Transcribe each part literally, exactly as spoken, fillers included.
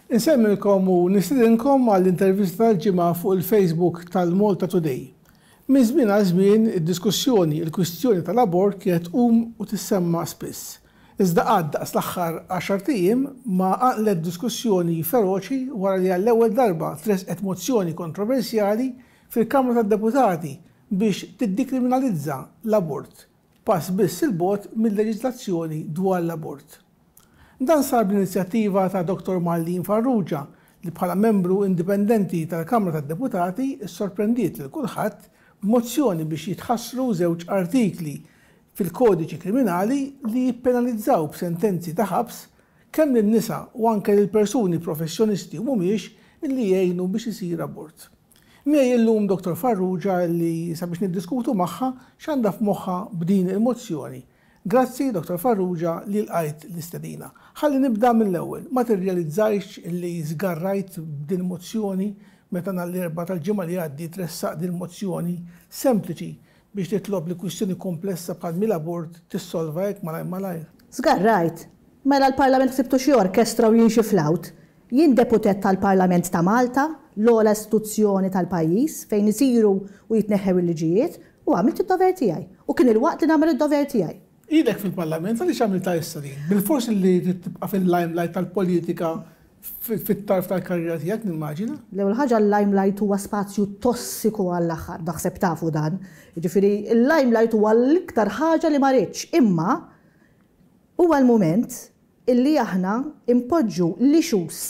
Insemmilkom u nistidinkom għall-intervista tal-ġimgħa fuq il-Facebook tal-MaltaToday. Minn żmien għal żmien id-diskussjoni, il-kwistjoni tal-abort kienet tqum u tissemma spiss. Iżda għaddaqs l-aħħar għaxar ijiem ma għaqlet diskussjoni feroċi wara li għall-ewwel darba tresqet mozzjoni kontroversjali fil-Kamra tad-Deputati biex tiddikriminalizza l-abort. Pass biss il-bot mill-leġiżlazzjoni dwar l-abort. Dan sar b'inizjattiva ta' Doktor Marlene Farrugia li bħala membru indipendenti tal-Kamra tad-Deputati sorprendiet lil kulħadd b'mozzjoni biex jitħassru żewġ artikli fil-kodiċi kriminali li jippenalizzaw b'sentenzi ta' ħabs kemm lin-nisa u anke lil persuni professjonisti u mhumiex illi jgħinu biex isir abort. Miegħi llum Doktor Farrugia li sabiex niddiskutu magħha x'għandha f'moħħha b'din il-mozzjoni. Grazzi, Doktor Farrugia, li l-qajt l-istedina. Ħalli nibda mill-ewwel, ma tirrealizzajx li żgarrajt din mozzjoni meta nhar l-erba' tal-ġimgħa li għaddi tressaq din mozzjoni sempliċi biex titlob li kwistjoni komplessa bħal mill-abort tissolva hekk malajr malajr. Żgarrajt. Mela l-Parlament ħsibtu xi orkestra u jien xi flawt. Jien deputet tal-Parlament ta' Malta, l-ogħla istituzzjoni tal-pajjiż fejn isiru u jitneħħew il-liġijiet u għamilt id-dover tiegħi. U kien il-waqt li nagħmel id-dover tiegħi. Idek fil-Parlament, għaliex għamilta issa din? Bil-fors li tibqa' fil-limelight tal-politika fit-tarf tal-karriera tiegħek nimmaġina? L-ewwel ħaġa l-limelight huwa spazju tossiku għall-aħħar, naħseb tafu dan. Jiġifieri il-limelight huwa l-iktar ħaġa li ma rridx, imma huwa l-mument illi aħna impoġġu l-issues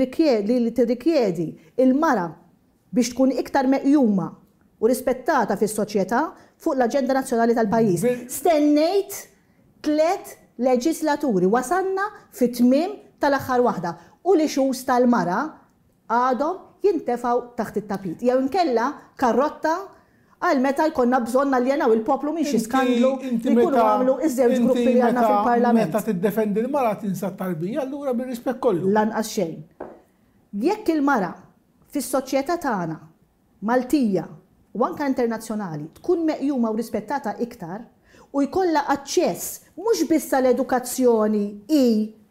li tirrikjedi il-mara biex tkun iktar meqjuma u rispettata fis-soċjetà fuq l-Aġenda Nazzjonali tal-pajjiż. Stennejt tliet leġislaturi wasanna fit-tmiem tal-aħħar waħda u l-issues tal-mara għadhom jintefgħu taħt it-tapit. Jew inkella karrotta għal meta jkollna bżonn naljenaw il-poplu minn xi skandlu li jkunu għamlu iż-żewġ gruppi li għandna fil-Parlament. Meta tiddefendi l-mara tinsa t-tarbija, allura bir-rispett kollu. Lanqas xejn. Jekk il-mara fis-soċjetà tagħna Maltija u anke internazzjonali tkun meqjuma u rispettata iktar u jkollha aċċess mhux biss l-edukazzjoni i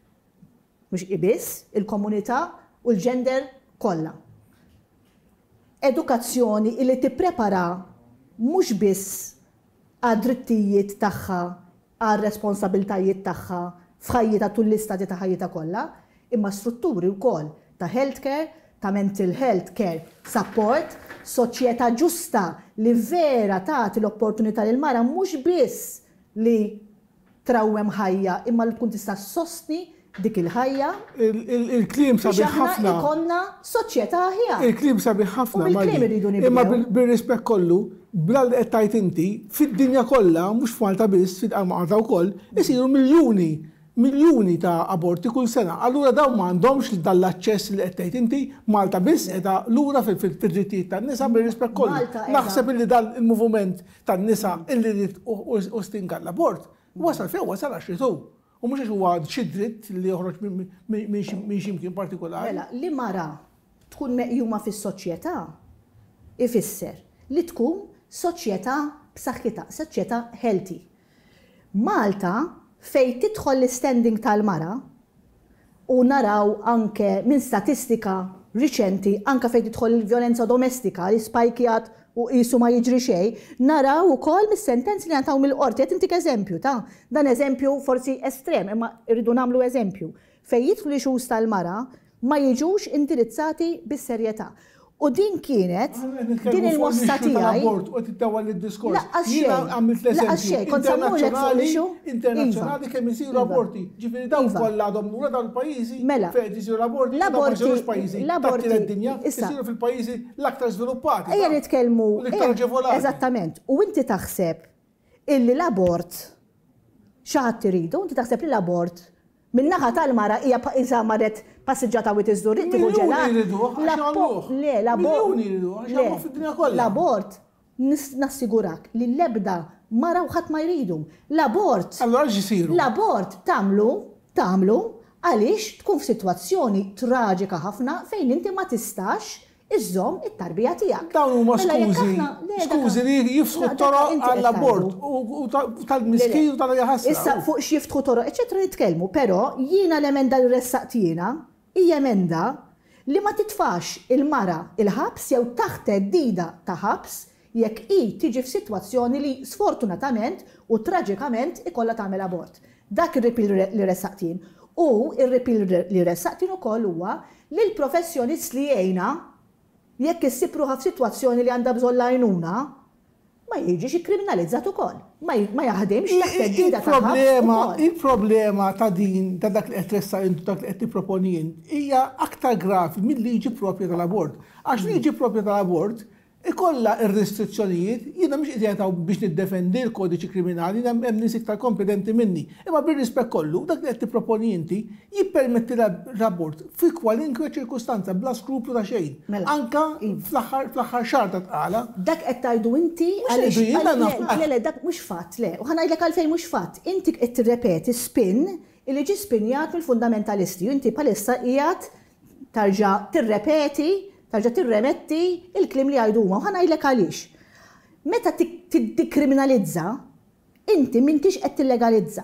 mhux biss il-komunità u l-gender kollha. Edukazzjoni li tipprepara mhux biss għad-drittijiet tagħha, għar-responsabiltajiet tagħha f'ħajjita tul l-istadji ta' ħajjita kollha, imma strutturi wkoll ta' healthcare, ta' mental health care support, soċjetà ġusta li vera tagħti l-opportunità lil mara mhux biss li trawwem ħajja imma li tkun tista' sostni dik il-ħajja. Il-kliem sabiħ ħafna. Ikonna soċjetà aħjar. Il-kliem sabiħ ħafna. Imma bir-rispett kollu, bla li qed tgħid inti, fid-dinja kollha, mhux f'Malta biss, fid-Malta wkoll, isiru miljuni miljuni ta' aborti kull sena. Allura dawn m'għandhomx dal-aċċess li qed tgħid inti, Malta biss qiegħda lura fid-drittijiet tan-nisa bir-rispett kollu. Naħseb illi dan il-moviment tan-nisa illi rid ostinga l-abort wasal fejn wasal għax ritu. U mhux għax huwa xi dritt li joħroġ minn x'imkien partikolari. Mela, li mara tkun meqjuma fis-soċjetà ifisser li tkun soċjetà b'saħħitha, soċjetà healthy. Malta fej tidħol l-standing tal-mara u naraw anke minn statistika riċenti anke fej tidħol il-vjolenza domestika li spajkjat u qisu ma jiġri xejn, naraw ukoll mis-sentenzi li għantaw mill-qorti. Qed intik eżempju ta' dan eżempju forsi estrem, imma rridu nagħmlu eżempju. Fej jidħlu l-issues tal-mara ma jiġux indirizzati bis-serjetà. U din kienet, din il-mossa tiegħi. U tittewa l-diskors. Jiena għamilt l-eżempju internazzjonali kemm isiru aborti. Ġifieri dawn kollha għadhom lura dawn il-pajjiżi fejn isiru aborti, dawn ma jsirux pajjiżi. Id-dinja isiru fil-pajjiżi l-aktar żviluppati. Ejja nitkellmu eżattament. U inti taħseb illi l-abort xi ħadd iridu, inti taħseb li l-abort min-naħa tal-mara hija iżda marret passiġġata u tiżdur tieħu ġelat. Le, l-abort nassigurak li l-ebda mara u ħadd ma jridu. L-abort. Allora x'isiru? L-abort tagħmlu tagħmlu għaliex tkun f'sitwazzjoni traġika ħafna fejn inti ma tistax iżżomm it-tarbija tiegħek. Dawn huma skużi, skużi li jifsħu toroq għall-abort u tal-miskien u tal-jaħasra. Issa fuq x'jiftħu toroq, eċetera nitkellmu, però jiena l-emenda li ressaqt jiena hija emenda li ma titfax il-mara il-ħabs jew taħt teddida ta' ħabs jekk hi tiġi f'sitwazzjoni li sfortunatament u traġikament ikollha tagħmel abort. Dak ir-repeal li ressaqtin. U ir-repeal li ressaqtin ukoll huwa li l-professjonist li jgħinha jekk issib ruħha f'sitwazzjoni li għandha bżonn għajnuna ma jiġix ikkriminalizzat ukoll. Ma jaħdimx taħt teddida ta' ħabs. Il-problema ta' din ta' dak li qed tressa intu dak li qed tipproponi hija aktar gravi mill-liġi proprja tal-abort. Għax liġi proprja tal-abort ikolla ir-restrizzjonijiet, jiena mhux qiegħed biex niddefendi l-kodiċi kriminali, hemm nies iktar kompetenti minni. Imma bir-rispett kollu, dak li qed tipproponi inti jippermetti l-abort fi kwalinkwe ċirkustanza bla skruplu ta' xejn. Anka fl-aħħar xahar ta' tqala. Dak qed tgħidu inti għaliex le dak mhux fatt le. U ħanajdlek għalfejn mhux fatt. Inti qed tirrepeti spin li ġi spinjat mill-fundamentalisti. Inti palissa qiegħed tarġa' tirrepeti tarġa' tirremetti il-klim li għajdu huma u ħanajdlek għaliex. Meta tikkriminalizza, inti m'intix qed tillegalizza.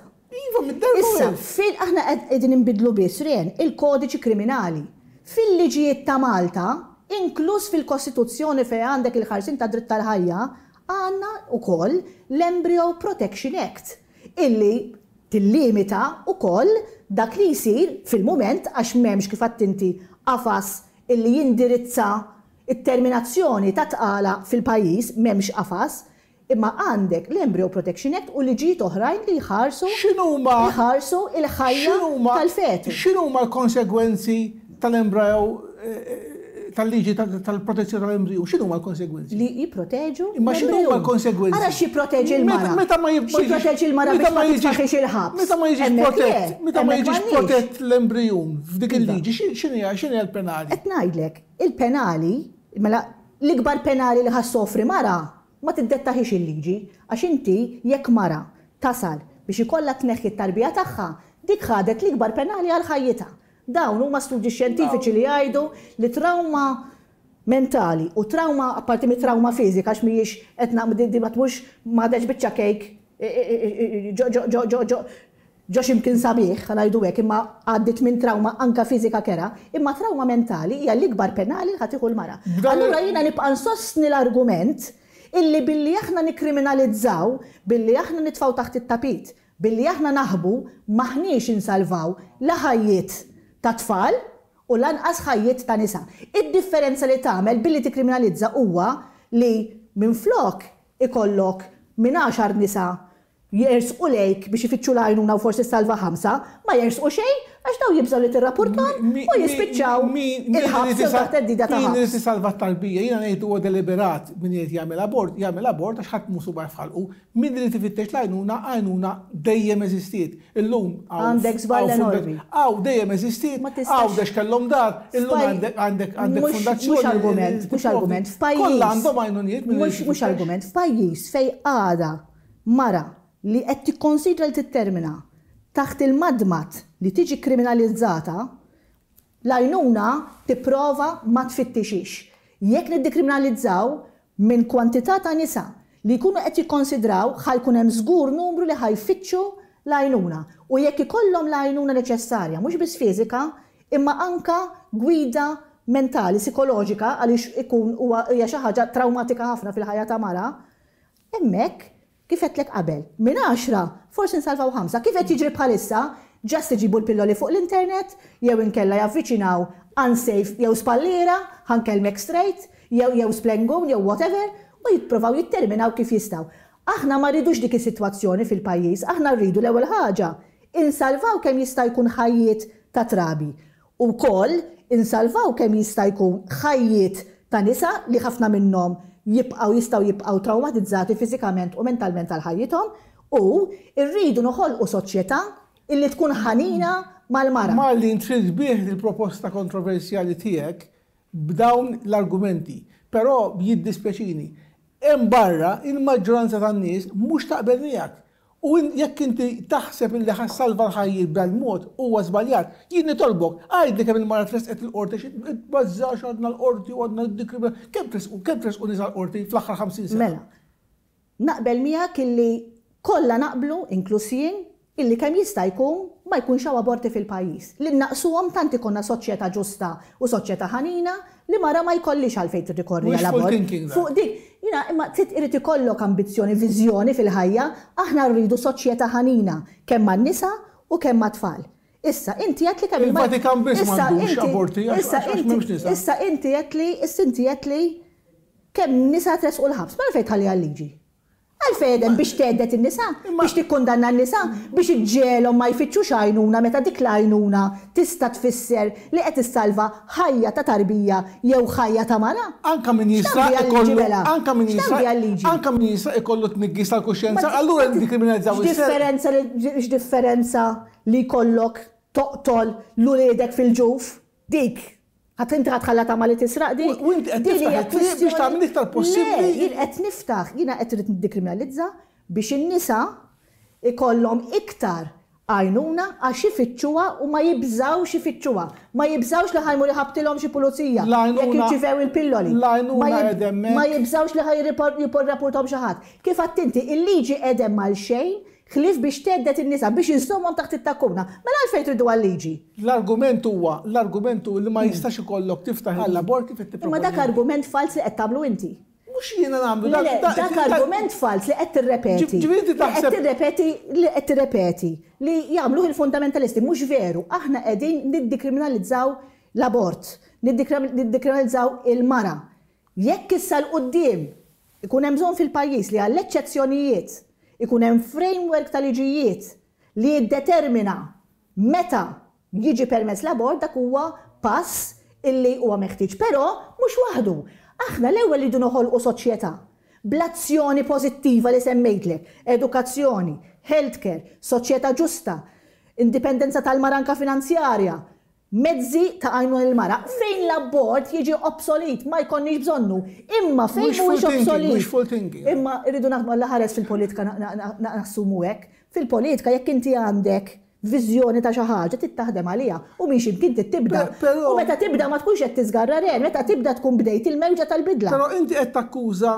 Issa, fil aħna qegħdin inbidlu biss ren il-kodiċi kriminali. Fil-liġijiet ta' Malta, inkluż fil-Kostituzzjoni fejn għandek il-ħarsin ta' dritt tal-ħajja, għandna wkoll l-Embryo Protection Act, illi tillimita wkoll dak li jsir fil-mument għax m'hemmx kif qatt inti qafas illi jindirizza it-terminazzjoni ta' tqala fil-pajjiż m'hemmx qafas, imma għandek l-Embryo Protection Act u liġijiet oħrajn li jħarsu jħarsu il-ħajja tal-fetu. X'inhuma l-konsegwenzi tal-embryo tal-liġi tal-protezzjoni tal-embryo? X'inhuma l-konsegwenzi? Li jipproteġu. Imma x'inhuma l-konsegwenzi? Ara x'jipproteġi l-mara. Meta ma jipproteġi l-mara biex ma titfaħħix il-ħabs. Meta ma jiġix protett, meta ma jiġix protett l-embryon f'dik il-liġi, x'inhi x'inhi l-penali? Qed ngħidlek, il-penali, mela l-ikbar penali li ħassofri mara ma tiddettaħix il-liġi għax inti jekk mara tasal biex ikollha tneħħi t-tarbija tagħha, dik ħadet l-ikbar penali għal ħajjitha. Dawn huma studji xjentifiċi li jgħidu li trauma mentali u trauma apparti mit trauma fiżika għax mhijiex qed nagħmel ma tmux m'għadex biċċa kejk ġo x'imkien sabiħ ngħidu hekk imma għaddit minn trauma anka fiżika kera, imma trauma mentali hija l-ikbar penali li ħadd tieħu l-mara. Allura jiena nibqa' nsostni l-argument illi billi aħna nikkriminalizzaw, billi aħna nitfgħu taħt it-tapit, billi aħna naħbu maħniex insalvaw la ħajjiet ta' tfal u lanqas ħajjiet ta' nisa. Id-differenza li tagħmel billi tikkriminalizza huwa li minflok ikollok minn għaxar nisa jersqu lejk biex ifittxu l-għajnuna u forsi salva ħamsa, ma jersqu xejn għax daw jibżgħu li tirrapportom u jispiċċaw il-ħabs jew taħt teddida ta' ħabs. Min li salva t-tarbija, jiena ngħid huwa deliberat min jrid jagħmel abort, jagħmel abort għax ħadd mhux subar fħalqu. Min li tifittex l-għajnuna għajnuna dejjem eżistiet. Illum għandek żball enormi. Għaw dejjem eżistiet, għaw dex kellhom dar, illum għandek fundazzjoni. Mhux argument, mhux argument. F'pajjiż. Kollha għandhom għajnunijiet minn mhux argument. F'pajjiż fejn għada mara li qed tikkonsidra li tittermina taħt il-madmat li tiġi kriminalizzata, l-għajnuna tipprova ma tfittixix. Jekk niddikriminalizzaw minn kwantità ta' nisa li jkunu qed jikkonsidraw ħajkun hemm żgur numru li ħajfittxu l-għajnuna. U jekk ikollhom l-għajnuna neċessarja, mhux biss fiżika, imma anka gwida mentali, psikoloġika għaliex ikun huwa hija xi ħaġa traumatika ħafna fil-ħajja ta' mara, hemmhekk kif qedlek qabel, minn għaxra, forsi nsalvaw ħamsa, kif qed jiġri bħalissa, ġast iġibu l-pilloli fuq l-internet, jew inkella javviċinaw unsafe jew spallira, ħankelmek straight, jew jew splengun, jew whatever, u jipprovaw jitterminaw kif jistgħu. Aħna ma rridux dik is-sitwazzjoni fil-pajjiż, aħna rridu l-ewwel ħaġa, insalvaw kemm jista' jkun ħajjiet ta' trabi. U wkoll insalvaw kemm jista' jkun ħajjiet ta' nisa li ħafna minnhom jibqaw jistaw jibqaw traumatizzati fizikament u mentalment għal ħajjithom u rridu noħolqu soċjetà illi tkun ħanina mal-mara. Marlene trid bih il-proposta kontroversjali tiegħek b'dawn l-argumenti, però jiddispjaċini. Hemm barra il-maġġoranza tan-nies mhux taqbel miegħek. U jekk inti taħseb illi ħassalva l-ħajjiet b'dal-mod huwa żbaljat, jien nitolbok, għajdi kemm il-mara tresqet il-qorti xi tbażżax għadna l-qorti u għadna d-dikriba, kemm tresqu kemm tresqu nisa l-qorti fl-aħħar ħamsin sena. Mela, naqbel miegħek illi kollha naqblu inkluż jien illi kemm jista' jkun ma jkunx hawn aborti fil-pajjiż. Li naqsuhom tant ikonna soċjetà ġusta u soċjetà ħanina li mara ma jkollix għalfejn tirrikorri għall-abort. Fuq dik, jiena imma trid irid ikollok ambizzjoni, viżjoni fil-ħajja, aħna rridu soċjetà ħanina kemm man-nisa u kemm mat-tfal. Issa inti qed li kemm il-Vatikan biss m'għandux aborti issa inti qed li issa inti qed li kemm nisa tresqu l-ħabs, ma fejn tħalli għal-liġi. Għalfejn biex tedet in-nisa, biex tikkundanna n-nisa, biex iġġielhom ma jfittxux għajnuna meta dik l-għajnuna tista' tfisser li qed issalva ħajja ta' tarbija jew ħajja ta' mara. Anka min jista' ikollu anka min jista' anka min jista' ikollu tniggis tal-kuxjenza, allura nikkriminalizzaw is-differenza x'differenza li jkollok toqtol l-uliedek fil-ġuf dik. Għat inti għatħalla ta' ma li tisraq dik. U inti qed tiftaħ biex tagħmel iktar possibbli. Jien qed niftaħ, jiena qed irid niddikriminalizza biex in-nisa ikollhom iktar għajnuna għax ifittxuha u ma jibżawx ifittxuha. Ma jibżawx li ħajmur iħabtilhom xi pulizija. Jekk jirċivew il-pilloli. Ma jibżawx li ħaj jirrapportom xi ħadd. Kif qatt inti il-liġi qegħdem mal xejn ħlif biex teddet in-nisa biex jinżommhom taħt it-takkuna. Mela għalfejn tridu għal-liġi. L-argument huwa, l-argument li ma jistax ikollok tiftaħ għall-abort kif qed tipproponi. Imma dak argument fals li qed tagħmlu inti. Mhux jiena nagħmlu dak argument fals li qed tirrepeti. Qed tirrepeti li qed tirrepeti li jagħmluh il-fundamentalisti mhux veru. Aħna qegħdin niddikriminalizzaw l-abort, niddikriminalizzaw il-mara. Jekk issa l-qudiem ikun hemm bżonn fil-pajjiż li għall-eċċezzjonijiet ikun hemm framework ta' liġijiet li jiddetermina meta jiġi permess l-abort dak huwa pass illi huwa meħtieġ. Però mhux waħdu. Aħna l-ewwel li noħolqu soċjetà bl-azzjoni pożittiva li semmejtlek, edukazzjoni, healthcare, soċjetà ġusta, indipendenza tal-maranka finanzjarja, mezzi ta' għajnu il-mara, fejn l-abort jiġi obsolit, ma jkonniex bżonnu, imma fejn mhuwiex obsolit. Imma rridu naħdmu l-ħares fil-politika nassumu hekk. Fil-politika jekk inti għandek viżjoni ta' xi ħaġa tittaħdem għaliha u minn ximkien tibda. U meta tibda ma tkunx qed tiżgarra ren, meta tibda tkun bdejt il-mewġa tal-bidla. Però inti qed takkuża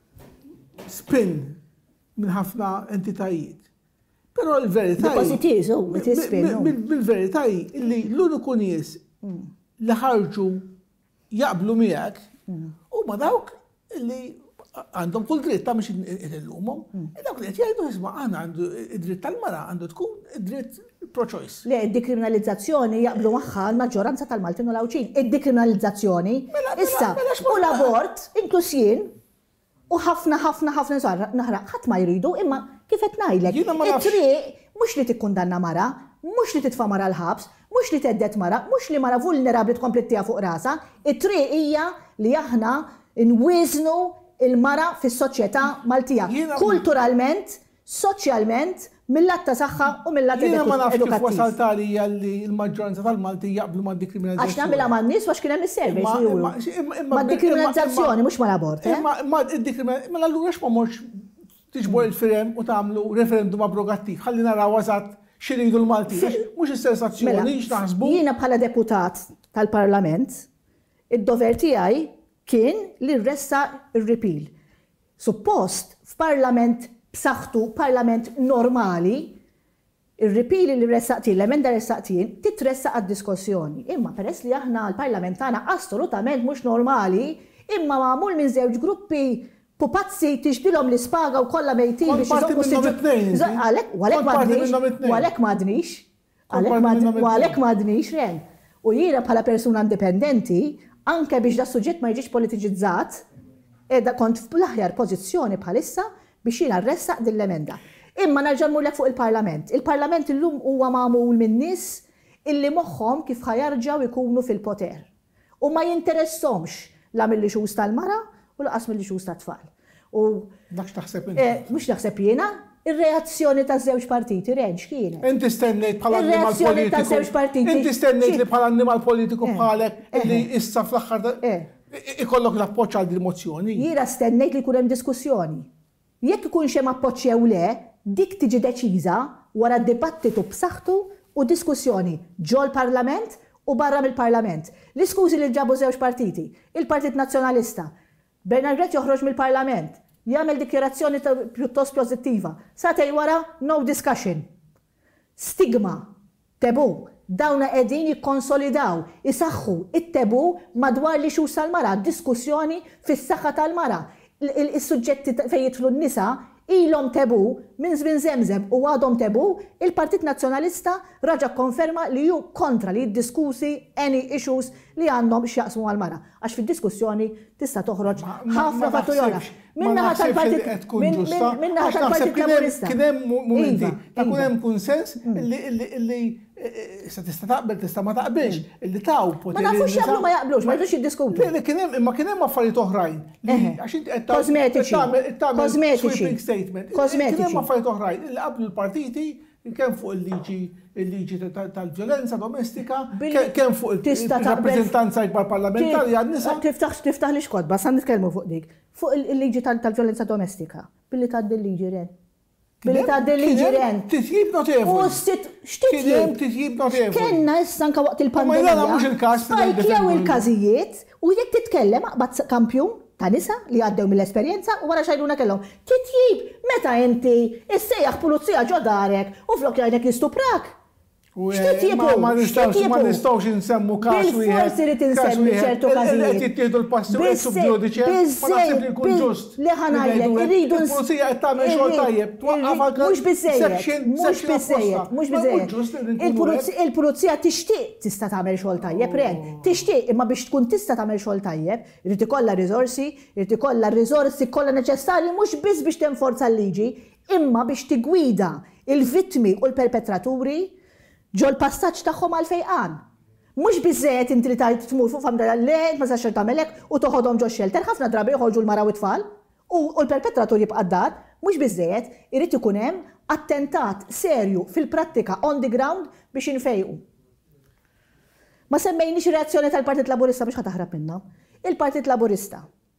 spin minn ħafna entitajiet. Però l-verità bil-verità illi l-uniku nies li ħarġu jaqblu miegħek huma dawk illi għandhom kull dritt ta' biex idillumhom. Dawk li qed jgħidu isma' aħna għandu id-dritt tal-mara għandu tkun id-dritt pro-choice. Le id-dekriminalizzazzjoni jaqblu magħha l-maġġoranza tal-Maltin u l-Awċin. Id-dekriminalizzazzjoni issa u l-abort inkluż jien u ħafna ħafna ħafna naħraq ħadd ma jridu imma kif qed ngħidlek. It-triq mhux li tikkundanna mara, mhux li titfa' mara l-ħabs, mhux li teddet mara, mhux li mara vulnerabbli tkompli tiegħha fuq rasa. It-triq hija li aħna nwiżnu il-mara fis-soċjetà Maltija. Kulturalment, soċjalment, mill-lat ta' saħħa u mill-lat edukattiv. Jiena ma nafx kif wasalt għalija li l-maġġoranza tal-Malti jaqblu ma' dekriminalizzazzjoni. Għax nagħmilha man-nies għax kien hemm is-servej li juru. Ma' dekriminalizzazzjoni mhux mal-abort. Ma id-dekriminalizzazzjoni allura x'ma morx tiġbor il-firem u tagħmlu referendum abrogattiv. Ħalli naraw eżatt x'iridu l-Malti. Mhux is-sensazzjoni x'naħsbu. Jiena bħala deputat tal-Parlament, id-dover tiegħi kien li rressa r-repeal. Suppost f'Parlament b'saħħtu parlament normali, ir-repeal li ressaqtin, l-emenda ressaqtin, titressaq għad-diskussjoni. Imma peress li aħna l-parlament tagħna assolutament mhux normali, imma magħmul minn żewġ gruppi pupazzi tixbilhom l-ispaga u kollha mejtin biex għalhekk għalhekk m'għadniex, għalhekk m'għadniex ren. U jiena bħala persuna indipendenti, anke biex da suġġett ma jiġix politiċizzat, edha kont fl-aħjar pożizzjoni bħalissa biex jiena rressaq din l-emenda. Imma narġa' nmurlek fuq il-Parlament. Il-Parlament illum huwa magħmul minn nies illi moħħhom kif ħajarġgħu jkunu fil-poter. U ma jinteressahomx la mill-ixuż tal-mara u laqas mill-ixuż tat-tfal. U dak x'taħseb inti? Mhux naħseb jiena, ir-reazzjoni taż-żewġ partiti ren x'kienet. Inti stennejt bħala annimal politiku. Inti stennejt li bħala annimal politiku bħalek li issa fl-aħħar ikollok l-appoġġ għal din mozzjoni. Jiena stennejt li jkun hemm diskussjoni. Jekk ikun xem appoġġ jew le, dik tiġi deċiża wara dibattitu b'saħħtu u diskussjoni ġol Parlament u barra mill-Parlament. L-iskużi li ġabu żewġ partiti, il-Partit Nazzjonalista, Bernard joħroġ mill-Parlament, jagħmel dikjerazzjoni pjuttost pożittiva. Satej wara no discussion. stigma, tebu. Dawna qegħdin jikkonsolidaw, isaħħu it-tebu madwar li xu sal-mara, diskussjoni fis-saħħa tal-mara. Is-suġġetti fejn jidħlu n-nisa ilhom tebu minn żmien żemżem u għadhom tebu, il-Partit Nazzjonalista raġa konferma li hu kontra li jiddiskusi any issues li għandhom x'jaqsmu għall-mara. Għax fid-diskussjoni tista' toħroġ ħafna fattujola. Minnaħa tal-Partit minnaħa tal-Partit Laburista. Kien hemm mumenti ta' kun hemm kunsens li issa tista' taqbel tista' ma taqbilx, illi taw Ma nafux jaqblu ma jaqblux, ma jridux jiddiskutu. Imma kien hemm affarijiet oħrajn. Kosmetiċi. Kosmetiċi. Kien hemm affarijiet oħrajn li qablu l-partiti kemm fuq il-liġi il-liġi tal-violenza domestika, kemm fuq il-rappreżentanza ikbar parlamentari għan-nisa. Tiftaħ tiftaħ li xkodba, sa nitkellmu fuq dik. Fuq il-liġi tal-violenza domestika. Billi tgħaddi l-liġi ren. Billi tgħaddi l-liġi ren. Titjib notevoli. U sit x'titjib? Titjib notevoli. Kenna issa anke waqt il-pandemija. Ma mhux il-każ. Spajkjew il-każijiet u jekk titkellem aqbad kampjun ta' nisa li għaddew mill-esperjenza u wara xajduna kellhom. Titjib meta inti issejjaħ pulizija ġo darek u flok jgħidek jistuprak. X'titjibu? Ma nistgħux insemmu każ wieħed. Forsi rid insemmi ċertu każijiet. Qed jittieħdu l-passi u subġudice. Ma naħseb li jkun ġust. Li ħanajlek irridu il-pulizija qed tagħmel xogħol tajjeb. Twaqqaf Mhux biżejjed, mhux biżejjed, mhux biżejjed. Il-pulizija tixtieq tista' tagħmel xogħol tajjeb, ren. Tixtieq imma biex tkun tista' tagħmel xogħol tajjeb, irid ikollha riżorsi, irid ikollha r-riżorsi kollha neċessarji mhux biss biex tenforza l-liġi, imma biex tigwida il-vittmi u l-perpetraturi ġo l-passaġġ tagħhom għal fejqan. Mhux biżżejjed inti li tajt tmur fuq familja lejn ma sax tagħmelek u toħodhom ġo shelter, ħafna drabi joħorġu l-mara u t-tfal u l-perpetratur jibqa' d-dar, mhux biżżejjed irid ikun hemm attentat serju fil-prattika on the ground biex infejqu. Ma semmejniex ir-reazzjoni tal-Partit Laburista biex ħataħrab minnha. Il-Partit Laburista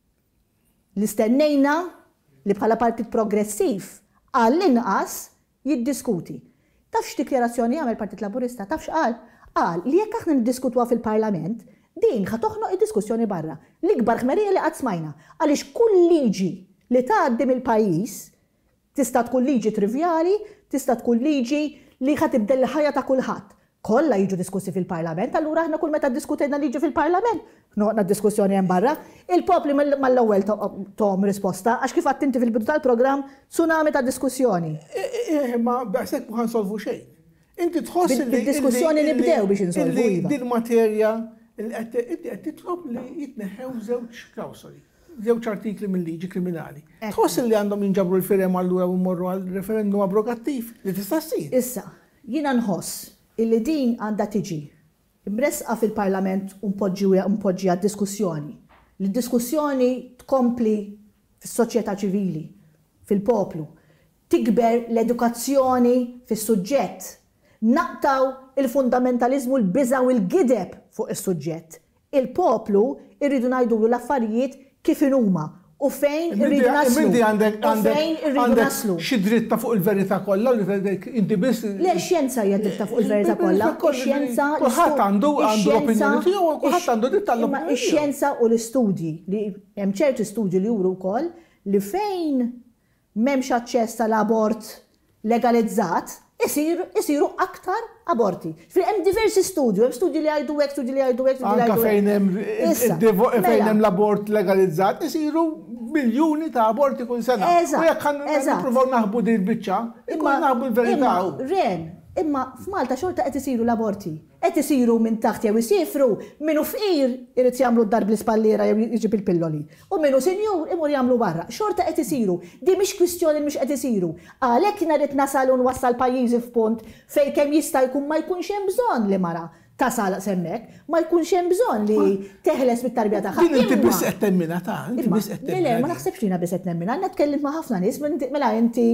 li stennejna li bħala partit progressiv għall-inqas jiddiskuti. Tafx dikjarazzjoni għamel Partit Laburista, tafx qal? Qal li jekk aħna niddiskutuha fil-Parlament, din ħatoħnoq id-diskussjoni barra. L-ikbar ħmerija li qatt smajna. Għaliex kull liġi li tgħaddi mill-pajjiż tista' tkun liġi trivjali, tista' tkun liġi li ħad tibdel il-ħajja ta' kulħadd. Kollha jiġu diskussi fil-Parlament, allura aħna kull meta ddiskutejna liġi fil-Parlament, noqgħodna diskussjoni hemm barra, il-popli mal-ewwel tom risposta għax kif għadt inti fil-bidu tal-programm tsunami ta' diskussjoni. Ma b'hekk ma ħansolvu xejn. Inti tħoss li diskussjoni nibdew biex insolvu. Din materja qed titlob li jitneħħew żewġ klawsoli, żewġ artikli mill-liġi kriminali. Tħoss li għandhom jinġabru l-firem allura u mmorru għal referendum abrogattiv li tista' ssir. Issa, jiena nħoss illi din għandha tiġi imresqa fil-Parlament u mpoġġi għad-diskussjoni. Li d-diskussjoni tkompli fis-soċjetà ċivili, fil-poplu, tikber l-edukazzjoni fis-suġġett, naqtaw il-fundamentalizmu l-biża u l-gideb fuq is-suġġett. Il-poplu irridu ngħidulu l-affarijiet kif huma u fejn irridu naslu. U fejn irridu naslu. Xi dritta fuq il-verità kollha li inti biss. Le xjenza hija dritta fuq il-verità kollha. Xjenza. Kulħadd għandu għandu l-opinjoni tiegħu u kulħadd għandu dritt tal-opinjoni. Ix-xjenza u l-istudji li hemm ċerti studji li juru wkoll li fejn m'hemmx aċċess tal-abort legalizzat isiru aktar aborti. Hemm diversi studji, hemm studji li għajdu hekk, studji li għajdu hekk, studji li għajdu hekk. Fejn hemm l-abort legalizzat isiru miljuni ta' aborti kull sena. U jekk nippruvaw naħbu din il-biċċa, ikun naħbu l-verità. Ren, imma f'Malta xorta qed isiru l-aborti. Qed isiru minn taħt jew isifru, minnu fqir irid jagħmlu d-darb l-ispalliera jew jiġib il-pilloli. U minnu senjur imur jagħmlu barra. Xorta qed isiru. Di mhix kwistjoni mhux qed isiru. Għalhekk jiena rid nasal u nwassal pajjiżi f'punt fejn kemm jista' jkun ma jkunx hemm bżonn li mara tasal semmek, ma jkunx hemm bżonn li teħles mit-tarbija tagħha. Din inti biss qed temmina ta' inti biss qed temmina. Le, ma naħsebx li jiena biss qed nemmina, għandna tkellimt ma' ħafna nies mela inti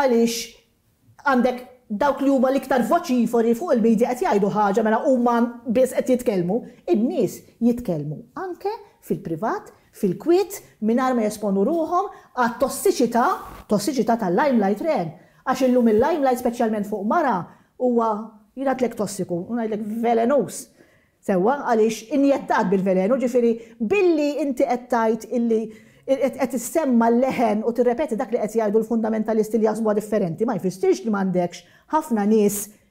għaliex għandek dawk li huma l-iktar voċifori fuq il-medja qed jgħidu ħaġa mela huma biss qed jitkellmu, in-nies jitkellmu anke fil-privat, fil-kwiet mingħajr ma jesponu ruhom għat-tossiċità, tossiċità tal-limelight ren. Għax illum il-limelight speċjalment fuq mara huwa jgħidlek tossiku, ngħidlek velenus. Sewwa għaliex injettat bil-velenu, ġifieri billi inti qed tgħid illi qed issemma l-leħen u tirrepeti dak li qed jgħidu l-fundamentalisti li jaħsbuha differenti, ma jfissirx li m'għandekx ħafna nies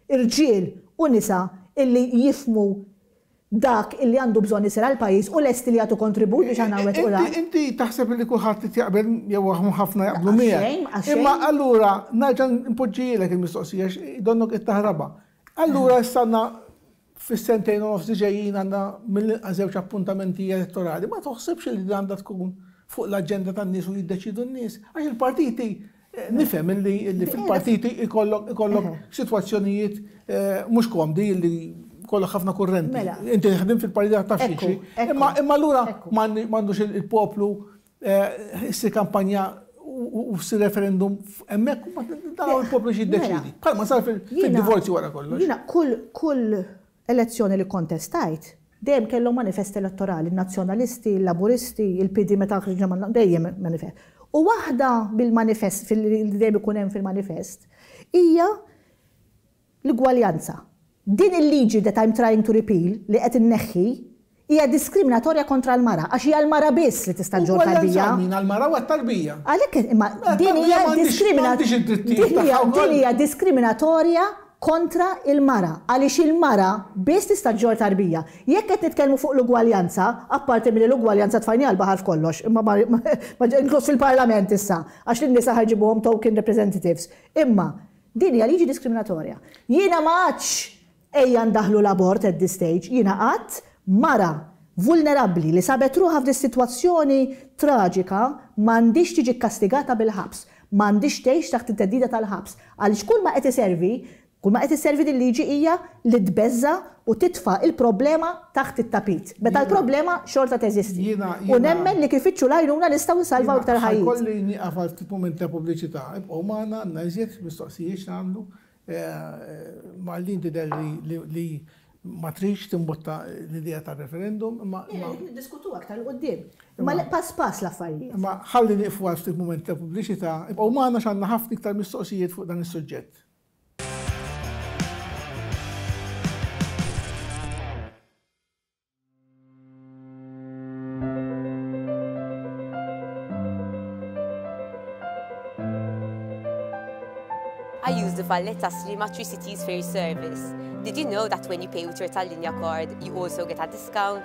irġiel u nisa illi jifmu dak illi għandu bżonn isir għall-pajjiż u lesti li jagħtu kontribut biex aħna wettqu dan. Inti taħseb li kulħadd jaqbel jew ħafna jaqblu miegħek. Imma allura nerġa' npoġġielek il-mistoqsija donnok it-taħraba. Allura stanna fis-sentejn u nofs ġejjin għandna mill-inqas żewġ appuntamenti elettorali, ma toħsibx li għandha tkun fuq l-aġenda tan-nies u jiddeċidu n-nies. Għax il-partiti nifhem li fil-partiti ikollok sitwazzjonijiet mhux komdi li kollok ħafna kurrenti. Inti ħdim fil-partita ta' fiċi. Imma allura m'għandux il-poplu issir kampanja u ssir referendum hemmhekk u daw il-poplu xi jiddeċidi. Bħalma sar fil-divorzju wara kollox. Jiena kull elezzjoni li kontestajt dejjem kellhom manifest elettorali, nazzjonalisti, laburisti, il-P D meta dejjem manifest. U waħda bil-manifest li dejjem ikun hemm fil-manifest hija l-igwaljanza. Din il-liġi that I'm trying to repeal li qed inneħħi hija diskriminatorja kontra l-mara għax hija l-mara biss li tista' ġor tarbija. Min għall-mara u għat-tarbija. Għalhekk imma din hija diskriminatorja. Din hija diskriminatorja kontra il-mara għaliex il-mara biss tista' ġor tarbija. Jekk qed nitkellmu fuq l-ugwaljanza, apparti minn l-ugwaljanza tfajni għall-baħar f'kollox, imma inkluż fil-Parlament issa għax lin-nisa ħarġibuhom token representatives. Imma din hija liġi diskriminatorja. Jiena ma għadx ejja ndaħlu l-abort at this stage, jiena qatt mara vulnerabbli li sabet ruħha f'di sitwazzjoni traġika m'għandix tiġi kastigata bil-ħabs, m'għandix tgħix taħt it-teddida tal-ħabs. Għaliex kull ma qed iservi, kull ma qed iservi din liġi hija li tbeżza u titfa' il-problema taħt it-tapit. Meta l-problema xorta teżisti. U nemmen li kif iċċu lajnuna nistgħu nsalvaw iktar ħajjiet. Kolli nieqaf għal ftit mument ta' pubbliċità. Ibqgħu magħna għandna iżjed mistoqsijiet nagħmlu. Marlene tidher li ma trix timbotta l-idea ta' referendum, ma diskutu aktar l-qoddim. Ma pass pass l-affarijiet. Ma ħalli nieqfu għal ftit mument ta' pubbliċità, ibqgħu magħna x'għandna ħafna iktar mistoqsijiet fuq dan is-suġġett. I use the Valletta Stream Electricity's Fair Service. Did you know that when you pay with your Tallinja card, you also get a discount?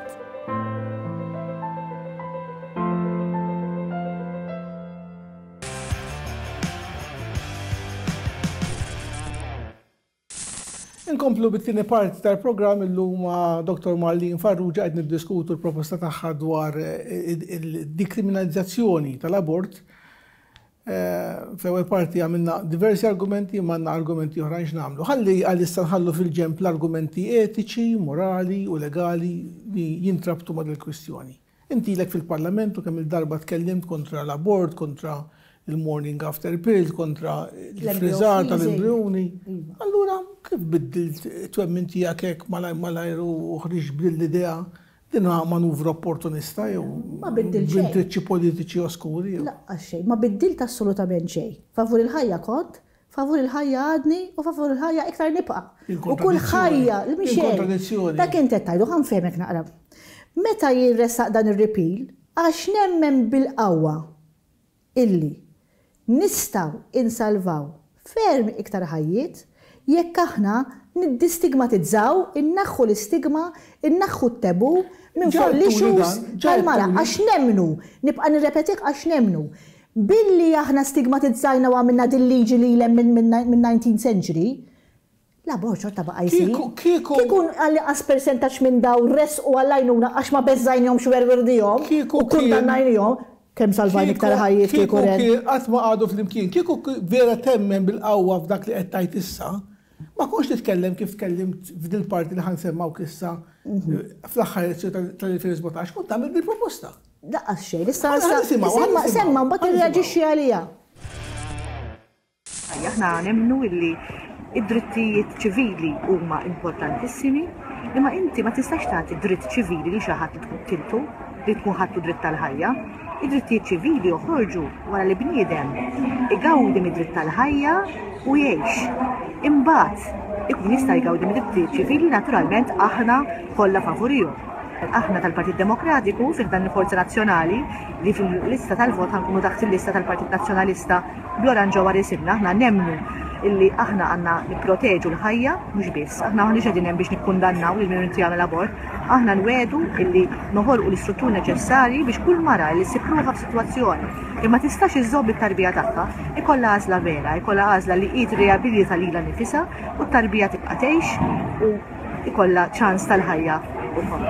Inkomplu bit-tieni parti tal-programm illum ma' Doktor Marlene Farrugia qed niddiskutu l-proposta tagħha dwar il-dikriminalizzazzjoni tal-abort. Fl-ewwel parti għamilna diversi argumenti ma għandna argumenti oħrajn x'nagħmlu. Ħalli għalissa nħallu fil-ġemp l-argumenti etiċi, morali u legali li jintrabtu ma' il-kwistjoni. Intilek fil-Parlament u kemm il-darba tkellimt kontra l-abort, kontra il-morning after pill, kontra il-friżar tal-embrjoni. Allura kif biddilt twemmin tiegħek hekk malajr u ħriġ bil-idea din manuvru opportunista jew ma biddil xejn. B'intriċċi politiċi oskuri. Laqqa xejn, ma biddilt assolutament xejn. Favur il-ħajja kont, favur il-ħajja għadni u favur il-ħajja iktar nibqa'. U kull ħajja il-kontradizzjoni. Dak inti qed tgħidu ħanfehmek naqra. Meta jirressaq dan ir-repeal għax nemmen bil-qawwa illi nistgħu insalvaw ferm iktar ħajjiet jekk aħna niddistigmatizzaw, innaħħu l-istigma, innaħħu t-tebu minn fuq l-issues tal-mara. Għax nemnu, nibqa' nirrepetik għax nemnu. Billi aħna stigmatizzajna u għamilna din-liġi li l minn nineteenth century, la borċor ta' baqa' jisir. Kikun għalli-qas percentaċ minn daw res u għallajnuna għax ma bezzajnjom xwerwerdijom u kundannajnijom, kem salvajn iktar ħajjiet kieku ren. Għatma għadu fl-imkien, kieku vera temmen bil-qawwa f'dak li qed issa, ma konx titkellem kif tkellimt f'dil parti li ħansemmaw kissa fl-aħħar elezzjoni tal-alfejn u sebgħotax, kont tagħmel bil-proposta. Daqqas xejn, issa semma mbagħad irreaġixxi għalija. Aħna nemnu illi id-drittijiet ċivili huma importantissimi, imma inti ma tistax tagħti dritt ċivili li xi ħadd li tkun tiltu, li tkun ħadtu dritt tal-ħajja. Id-drittijiet ċivili joħorġu wara li bniedem igawdi mid-dritt tal-ħajja u jgħix. Imbagħad ikun jista' jgawdi mid-drittijiet ċivili naturalment aħna kollha favorihom. Aħna tal-Partit Demokratiku fih dan il-Forza Nazzjonali li fil-lista tal-vot ħankunu taħt il-lista tal-Partit Nazzjonalista bl-oranġo wara isimna, aħna nemmnu illi aħna għandna nipproteġu l-ħajja mhux biss. Aħna maħniex qegħdin hemm biex nikkundannaw lil min jagħmel abort, aħna nwedu illi noħolqu l-istrutturi neċessarji biex kull mara li ssibruha f'sitwazzjoni imma tistax iżżomm it-tarbija tagħha, ikollha għażla vera, ikollha għażla li qid rehabilita lilha nifisha u t-tarbija tibqa' tgħix u ikollha ċans tal-ħajja wkoll.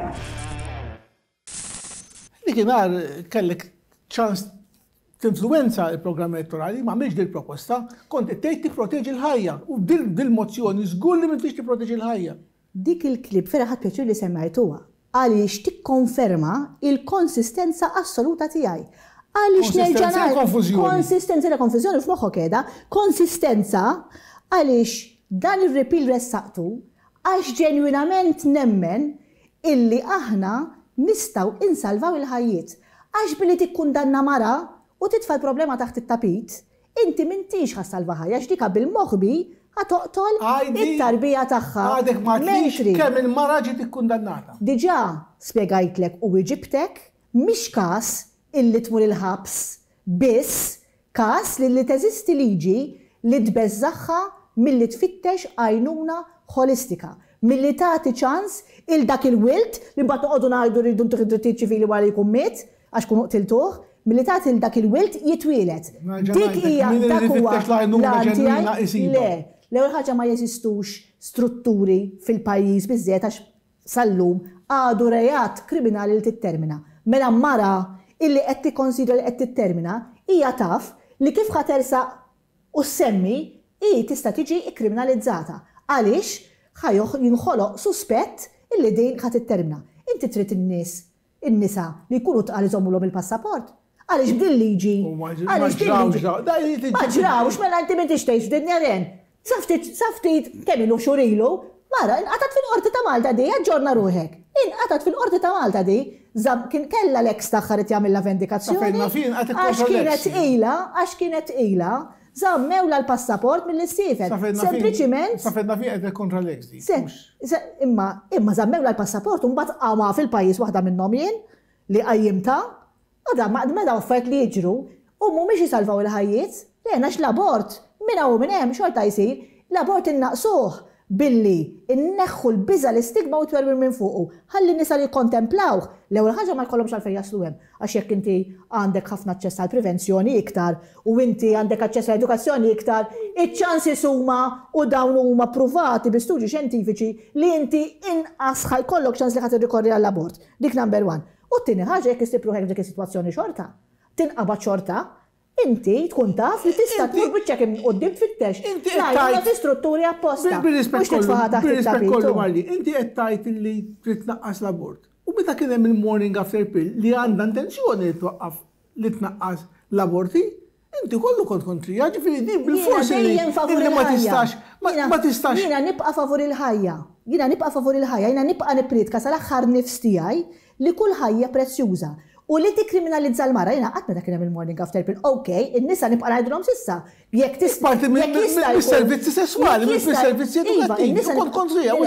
Dikinhar kellek ċans tinfluwenza il-programm elettorali, ma għamilx dil proposta, kont tgħid tipproteġi l-ħajja u dil-mozzjoni żgur li m'intix tipproteġi l-ħajja. Dik il-klib vera ħadd pjaċir li semmajtuha għaliex tikkonferma il-konsistenza assoluta tiegħi. Għaliex nerġa' ngħid konsistenza la konfużjoni f'moħħok qiegħda, konsistenza għaliex dan ir-repeal ressaqtu għax ġenwinament nemmen illi aħna nistgħu insalvaw il-ħajjiet. Għax billi tikkundanna mara u titfa' l-problema taħt it-tapit, inti m'intix ħassalva ħajja x'dika bil-moħbi ħatoqtol it-tarbija tagħha. Għadek ma tlix kemm il-mara ġiet ikkundannata. Diġà spjegajtlek u wieġibtek mhix każ illi tmur il-ħabs biss każ li li teżisti liġi li tbeżżaħħa milli tfittex għajnuna holistika, milli tagħti ċans il dak il-wilt li mbagħad noqogħdu ngħidu rridu drittijiet ċivili wara jkun miet għax kun qtiltuh, milli tagħti il dak il-wilt jitwielet. Dik hija dak huwa le, l-ewwel ħaġa ma jeżistux strutturi fil-pajjiż biżżejjed għax sallum għadu rejat kriminali li tittermina. Mela mara illi qed tikkonsidra li qed tittermina hija taf li kif ħatersa u semmi hi tista' tiġi kriminalizzata. Għaliex ħajoħ jinħoloq suspett illi din ħadd tittermina. Inti trid in-nies in-nisa li jkunu tqal iżommulhom il-passaport. Għaliex b'din liġi. Għaliex din ma ġrawx mela inti m'intix tgħix f'dinja ren. Saftit kemm ilu xurilu, mara inqatat fil-qorti ta' Malta di, aġġorna ruħek. Inqatat fil-qorti ta' Malta di, kien kellha l-eks tagħha rid jagħmilha vendikazzjoni. Għax kienet ilha, għax kienet ilha, żammewla l-passaport mill-istiefel. Sempliċiment. Safedna fi qed kontra l-eks di. Imma imma żammewla l-passaport u mbagħad qama fil-pajjiż waħda minnhom jien li qajjimta. Għada meta affarijiet li jiġru u mhumiex jisalvaw il-ħajjiet, lejna l-abort minn hawn minn hemm xorta jsir, l-abort innaqsuh billi inneħħu l-biża l-istigma u twerwir minn fuqu. Ħalli nisa li jikkontemplawh l-ewwel ħaġa ma jkollhomx għalfejn jaslu hemm għax jekk inti għandek ħafna aċċess għall prevenzjoni iktar u inti għandek aċċess għall edukazzjoni iktar, iċ-ċansi huma u dawn huma pruvati bi studji xjentifiċi li inti inqas ħajkollok ċans li ħadd irrikorri għall-abort. Dik number one. U t-tieni ħaġa jekk issib ruħek f'dik is-sitwazzjoni xorta, tinqabad xorta, inti tkun taf li tista' tmur biċċek hemm quddiem tfittex. Ngħidulha fi strutturi apposta. Mhux titfaħa taħt it-tapit. Inti qed tgħid li trid tnaqqas l-abort. U meta kien hemm il-morning after pill li għandha intenzjoni li twaqqaf li tnaqqas l-aborti, inti kollu kont kontrija, ġifieri din bil-forsi li ma tistax ma tistax. Jiena nibqa' favur il-ħajja. Jiena nibqa' favur il-ħajja, jiena nibqa' nippritka sal-aħħar nifs tiegħi li kull ħajja prezzjuża. U li tikkriminalizza l-mara, jina qatt meta kien hemm il-morning after pill, okej, in-nisa nibqa' ngħidulhom s'issa. Jekk tista' parti mis-servizzi sesswali, mis-servizzi edukattivi, kont kontrija.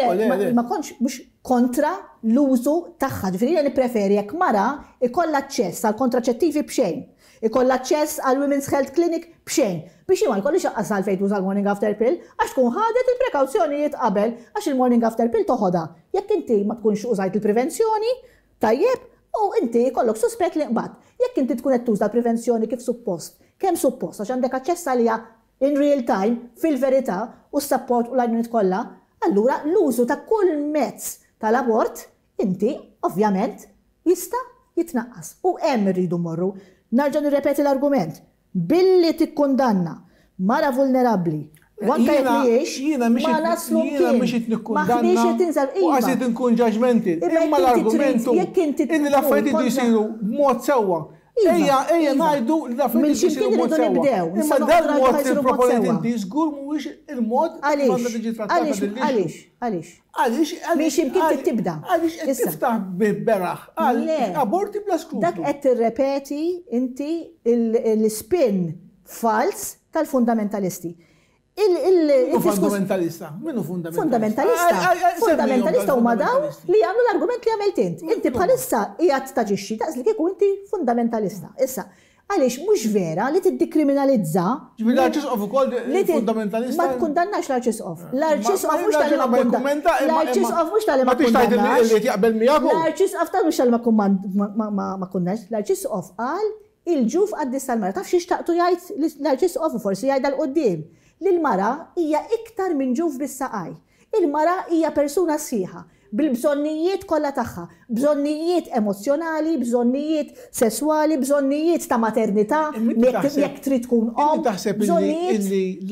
Ma kontx mhux kontra l-użu tagħha, ġifieri jiena nippreferi jekk mara ikollha aċċess għal kontraċettivi b'xejn, ikollha aċċess għal Women's Health Clinic b'xejn. Biex ma jkollix aqqas għal fejn tuża l-morning after pill, għax tkun ħadet il-prekawzjonijiet qabel għax il-morning after pill toħodha. Jekk inti ma tkunx użajt il-prevenzjoni, tajjeb, u inti kollok suspett li mbagħad. Jekk inti tkun qed tuża l-prevenzjoni kif suppost, kemm suppost għax għandek aċċess għaliha in real time, fil-verità, u s-support u l-għajnuniet kollha, allura l-użu ta' kull mezz tal-abort inti ovvjament jista' jitnaqqas. U hemm irridu morru. Narġa' nirrepeti l-argument. Billi tikkundanna mara vulnerabbli. Wanka jekk jgħix, ma naslu kien. Maħniex qed tinżal iva. U għażid inkun ġaġmenti. Imma l-argumentu illi l-affarijiet idu jsiru b'mod sewwa. Ejja, ejja ngħidu li l-affarijiet idu jsiru b'mod sewwa. Imma dan mod il-proponent inti żgur mhuwiex il-mod li għandha tiġi trattata din-liġi. Għaliex? Għaliex? Għaliex? Biex imkien tibda. Għaliex qed tiftaħ beraħ. Aborti bla skrupu. Dak qed tirrepeti inti l-spin fals tal-fundamentalisti. Fundamentalista. Minu fundamentalista? Fundamentalista. Fundamentalista huma dawn li jagħmlu l-argument li għamilt int. Inti bħalissa qiegħed taġixxi daqs li kieku inti fundamentalista. Issa, għaliex mhux vera li tiddikriminalizza. Ġifieri l-Arċisqof ukoll fundamentalista. Ma tkundannax l-Arċisqof. L-Arċisqof mhux tal-li ma kundanna. L-Arċisqof mhux tal-li ma kundannax. L-Arċisqof tal-li mhux tal-li ma kundannax. L-Arċisqof qal il-ġuf għaddis tal-mara. Taf xiex taqtu jgħid l-Arċisqof forsi jgħid l-qoddim. L-mara hija iktar minn ġuf bis-saqaj. Il-mara hija persuna sħiħa. Bil-bżonnijiet kollha tagħha, bżonnijiet emozjonali, bżonnijiet sesswali, bżonnijiet ta' maternità, jekk trid tkun om, bżonnijiet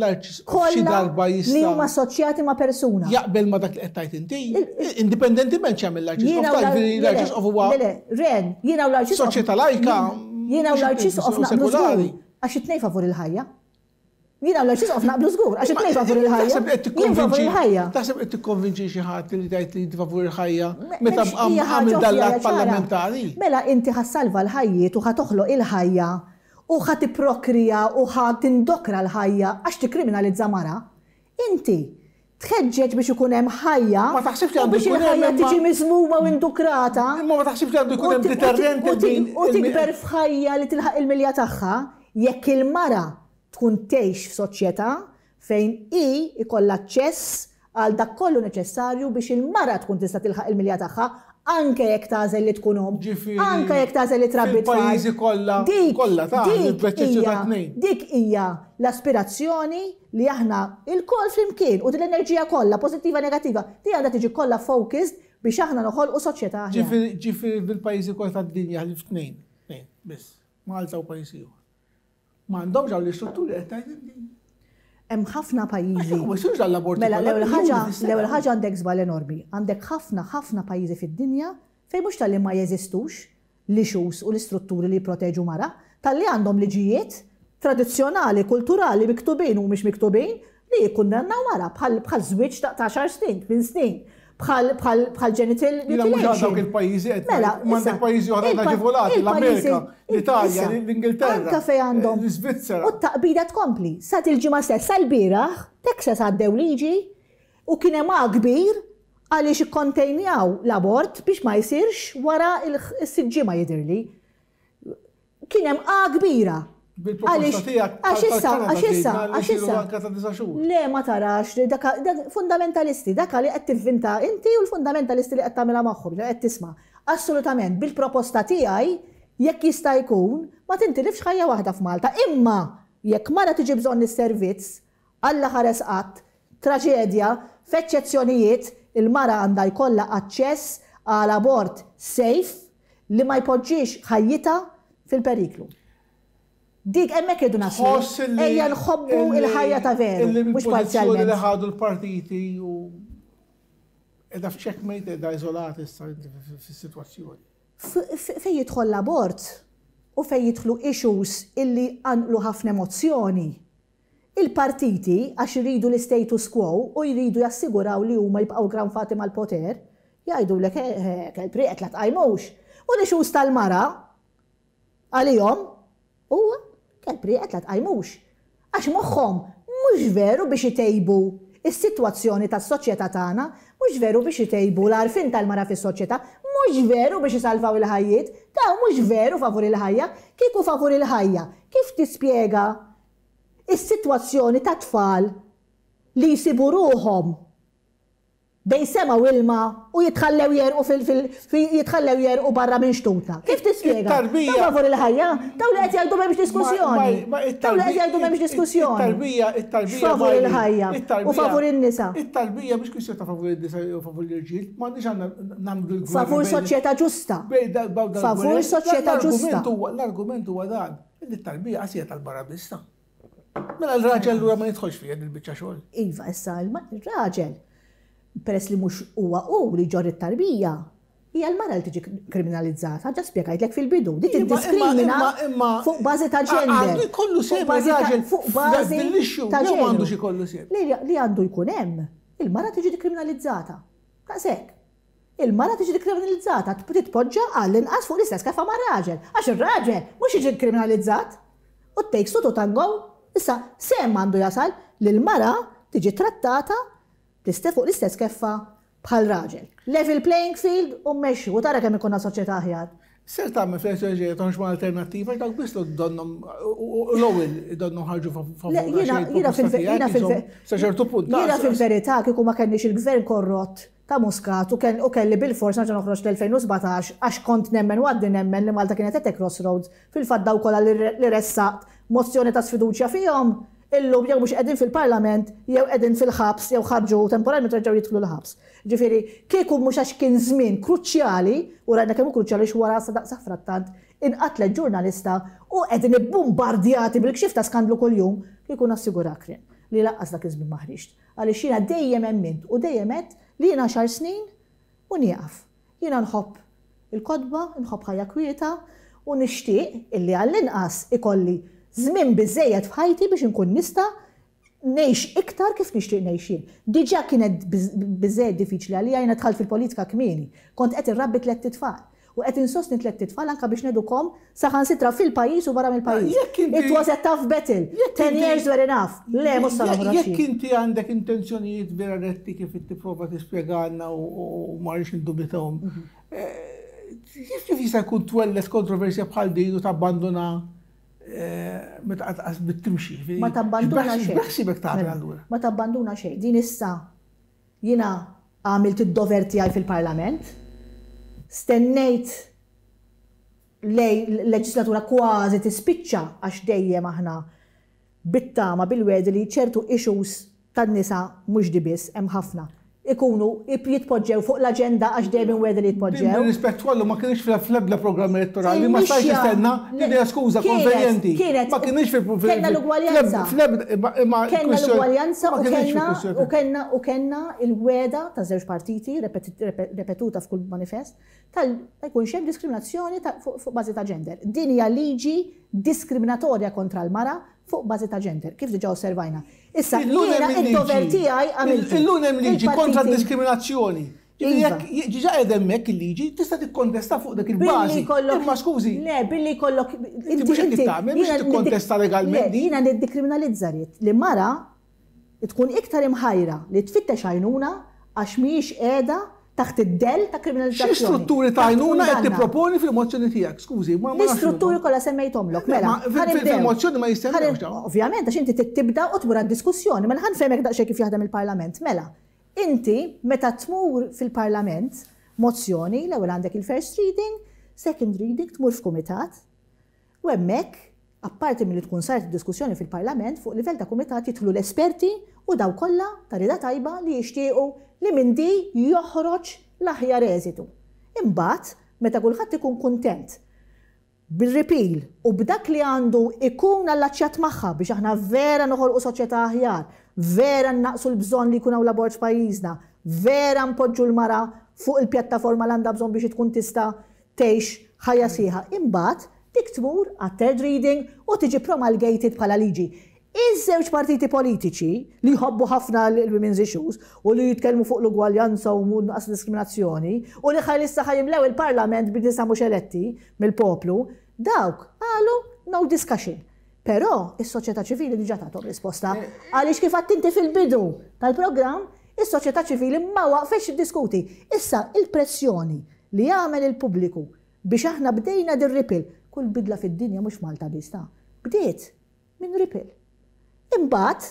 xi darba jista' li huma assoċjati ma' persuna. Jaqbel ma dak li qed tgħid inti, indipendentiment x'jagħmel l-Arċisqof l-Arċisqof huwa. Ren, jiena u l-Arċisqof. Soċjetà lajka. Jiena u l-Arċisqof naqblu żgur għax it-tnejn favur il-ħajja. Jiena l-Arċisqof naqblu żgur għax it-tnejn favur il-ħajja. Jien favur il-ħajja. Taħseb qed tikkonvinċi xi ħadd li tgħid li favur il-ħajja meta għamil dal-att parlamentari. Mela inti ħassalva l-ħajjiet u ħatoħloq il-ħajja u ħad tipprokrija u ħad tindokra l-ħajja għax tikkriminalizza mara. Inti tħeġġeġ biex ikun hemm ħajja ma taħsibx li għandu jkun hemm ħajja tiġi miżmuma u indukrata. Imma ma taħsibx li għandu jkun hemm deterrenti u tikber f'ħajja li tilħaq il-milja tagħha jekk il-mara tkun tgħix f'soċjetà fejn hi ikollha aċċess għal dak kollu neċessarju biex il-mara tkun tista' tilħaq il-milja tagħha anke jekk tażel li tkun hom, anke jekk tażel li trabbi tfal. Fil-pajjiżi kollha kollha ta' il-preċezzju ta' tnejn. Dik hija l-aspirazzjoni li aħna il-koll flimkien u l-enerġija kollha pożittiva negattiva di għandha tiġi kollha focused biex aħna noħolqu soċjetà aħjar. Ġifieri fil-pajjiżi kollha tad-dinja ħlif tnejn, tnejn biss, Malta u pajjiż ieħor. Ma għandhomx hawn l-istrutturi qed tgħid. Hemm ħafna pajjiżi. Mela l-ewwel ħaġa l-ewwel ħaġa għandek żball enormi. Għandek ħafna ħafna pajjiżi fid-dinja fejn mhux tal-li ma jeżistux l-ixus u l-istrutturi li jipproteġu mara, tal-li għandhom liġijiet tradizzjonali, kulturali miktubin u mhux miktubin li jikkundannaw mara bħal żwieġ ta' għaxar snin, tmien snin. bħal genital mutilation. il-pajjiżi qed m'għandek pajjiżi oħra naġivolati, l-Amerika, l-Italja, l-Ingilterra, anke fejn għandhom l-Iżvizzera. U t-taqbida tkompli. Sat il-ġimgħa stessa l-bieraħ, Texas għaddew liġi u kien hemm kbir għaliex ikkontejnjaw l-abort biex ma jsirx wara s-siġġiema jidhirli. Kien hemm kbira. Bil-proposta tiegħek għaxissa, għaxissa, għaxissa. Le ma tarax, fundamentalisti, dak li qed tivvinta inti u l-fundamentalisti li qed tagħmilha magħhom, qed tisma'. Assolutament, bil-proposta tiegħi jekk jista' jkun ma tintilifx ħajja waħda f'Malta, imma jekk mara tiġi bżonn is-servizz, Alla ħares qatt, traġedja, f'eċċezzjonijiet il-mara għandha jkollha aċċess għal abort safe li ma jpoġġix ħajjita fil-periklu. Dik hemmhekk irdu naslu. Ejja nħobbu il-ħajja ta' veru, mhux parzjalment. Li ħadu l-partiti u edha f'checkmate edha iżolati issa fis-sitwazzjoni. Fejn jidħol l-abort u fejn jidħlu issues illi għanqlu ħafna emozzjoni. Il-partiti għax iridu l-status quo u jridu jassiguraw li huma jibqgħu granfati mal-poter, jgħidulek kell-prieqet la tqajmux. U l-issues tal-mara għalihom huwa kell-prieqet la tqajmux. Għax moħħhom mhux veru biex itejbu is-sitwazzjoni tas-soċjetà tagħna, mhux veru biex itejbu l-għarfien tal-mara fis-soċjetà, mhux veru biex isalvaw il-ħajjiet, daw mhux veru favur il-ħajja, kieku favur il-ħajja. Kif tispjega is-sitwazzjoni ta' tfal li jsibu ruhom bejn sema u ilma u jitħallew jerqu fil-jitħallew jerqu barra minn xtutna. Kif tispjega? Daw favur il-ħajja? Daw li qed jgħidu m'hemmx diskussjoni. Daw li qed jgħidu m'hemmx diskussjoni. It-tarbija, it-tarbija. Favur il-ħajja u favur in-nisa. It-tarbija mhux kwistjoni ta' favur in-nisa u favur l-irġiel, m'għandniex għandna nagħmlu l-gwerra. Favur soċjetà ġusta. Favur soċjetà ġusta. L-argument huwa dan, it-tarbija qasija tal-barabista. Mela l-raġel lura ma jidħolx fija il-biċċa xogħol. Iva, issa l-raġel peress li mhux huwa hu li ġor it-tarbija, hija l-mara li tiġi kriminalizzata, ġa spjegajtlek fil-bidu, dik tiddiskrimina fuq bażi ta' gender. Kollu sejn raġel fuq bażi ta' gender. Għandu xi kollu sejn. Li għandu jkun hemm, il-mara tiġi dikriminalizzata. Daqshekk. Il-mara tiġi dikriminalizzata, titpoġġa għall-inqas fuq l-istess kif ma' raġel. Għax ir-raġel mhux jiġi kriminalizzat. U t-takes two to tango, Issa, sem għandu jasal li l-mara tiġi trattata fuq l-istess keffa bħal raġel. Level playing field u mmexxu u tara kemm ikunna soċjetà aħjar. Ser tagħmel fl-elezzjoni ġejja toħroġ ma' alternattiva dak biss donhom l-ewwel donhom ħarġu favur Jiena fil-verità kieku ma kenniex il-gvern korrott ta' Muscat u kelli bil-fors nerġa' noħroġ l-elfejn u sbatax għax kont nemmen u għaddi nemmen li Malta kienet qed crossroads fil-fatt daw kollha li ressaqt mozzjoni ta' sfiduċja fihom illum jew mhux qegħdin fil-Parlament jew qegħdin fil-ħabs jew ħarġu temporalment reġgħu jidħlu l-ħabs. Ġifieri kieku mhux għax kien żmien kruċjali u rajna kemm kruċjali x'wara sa frattant inqatlet ġurnalista u qegħdin ibbombardjati bil-kxif ta' skandlu kuljum kieku nassigurak li laqqas dak iż-żmien ma ħriġt. Għaliex jiena dejjem emmint u dejjem għedt li jiena xar snin u nieqaf. Jiena nħobb il-kodba, nħobb ħajja kwieta u nixtieq illi għall-inqas ikolli żmien biżejjed f'ħajti biex inkun nista' ngħix iktar kif nixtieq ngħixin. Diġà kienet biżejjed diffiċli għalija jiena dħalt fil-politika kmieni. Kont qed irrabbi tliet titfal u qed insostni tliet titfal anke biex nedukom saħansitra fil-pajjiż u barra mill-pajjiż. It was a tough battle. Ten years were enough. Le mhux sal Jekk inti għandek intenzjonijiet vera retti kif tipprova tispjegana u ma rridx indubitahom. Kif jista' jkun twellet kontroversja bħal din u tabbanduna meta qas bit-timxi. Ma tabbanduna xejn. B'ħsibek tagħmel allura. Ma tabbanduna xejn. Din issa jiena għamilt id-dover tiegħi fil-Parlament. Stennejt lej leġislatura kważi tispiċċa għax dejjem aħna bittama bil-wedi li ċertu issues tan-nisa mhux dibiss hemm ħafna. Ikunu jitpoġġew fuq l-aġenda għax dejjem wedi li jitpoġġew. Rispett kollu ma kienx fl-ebda programm elettorali, ma stajx jistenna li skuża konvenjenti. Ma kienx fil-programm. Kenna l-ugwaljanza. Kenna l-ugwaljanza u kenna u kenna il-weda ta' żewġ partiti repetuta f'kull manifest tal jkun hemm diskriminazzjoni fuq bażi ta' gender. Din hija liġi diskriminatorja kontra l-mara fuq bażi ta' gender, kif diġà osservajna. Issa jiena id-dover tiegħi għamilt. Illum hemm liġi kontra d-diskriminazzjoni. Ġiġa qed hemmhekk il-liġi tista' tikkontesta fuq dak il-bażi. Imma skużi. Le, billi jkollok. Inti mhux qed tagħmel biex tikkontesta legalment. Jiena niddikriminalizzarit li mara tkun iktar imħajra li tfittex għajnuna għax mhijiex qiegħda taħt id-del ta' kriminalizzazzjoni. Xi strutturi ta' għajnuna qed tipproponi fil-mozzjoni tiegħek? Skużi, ma ma L-istrutturi kollha semmejthomlok, mela. Fil-mozzjoni ma jistennewx dawn. Ovvjament għax inti tibda u tmur għad-diskussjoni, mela ħanfehmek daqsxejn kif jaħdem il-Parlament. Mela, inti meta tmur fil-Parlament mozzjoni, l-ewwel għandek il-first reading, second reading tmur f'kumitat, u hemmhekk apparti milli tkun saret id-diskussjoni fil-Parlament fuq livell ta' kumitat jidħlu l-esperti u daw kollha ta' rida tajba li jixtiequ li minn di joħroġ l-aħjar eżitu. Imbagħad, meta kulħadd ikun kuntent bil-repeal u b'dak li għandu ikun allaċċjat magħha biex aħna vera noħolqu soċjetà aħjar, vera naqsu l-bżonn li jkun hawn labor f'pajjiżna, vera npoġġu l-mara fuq il-pjattaforma li għandha bżonn biex tkun tista' tgħix ħajja sieħa. Imbagħad dik tmur għat-third reading u tiġi promulgated bħala liġi. Iż-żewġ partiti politiċi li jħobbu ħafna l-women's issues u li jitkellmu fuq l-ugwaljanza u nuqqas diskriminazzjoni u li ħajlissa ħajimlew il-Parlament biex nisa mhux eletti mill-poplu, dawk qalu no discussion. Però is-soċjetà ċivili diġà tagħhom risposta għaliex kif qatt inti fil-bidu tal-programm is-soċjetà ċivili ma waqfetx iddiskuti. Issa il-pressjoni li jagħmel il-pubbliku biex aħna bdejna dir-ripil, kull bidla fid-dinja mhux Malta biss ta' bdiet minn ripil. Imbagħad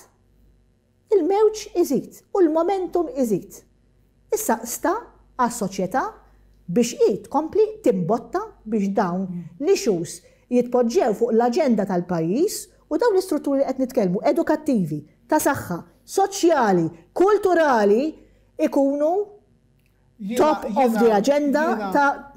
il-mewġ iżid u l-momentum iżid. Issa sta għas-soċjetà biex hi tkompli timbotta biex dawn l-issues jitpoġġew fuq l-aġenda tal-pajjiż u dawn l-istrutturi qed nitkellmu edukattivi, ta' saħħa, soċjali, kulturali ikunu top of the agenda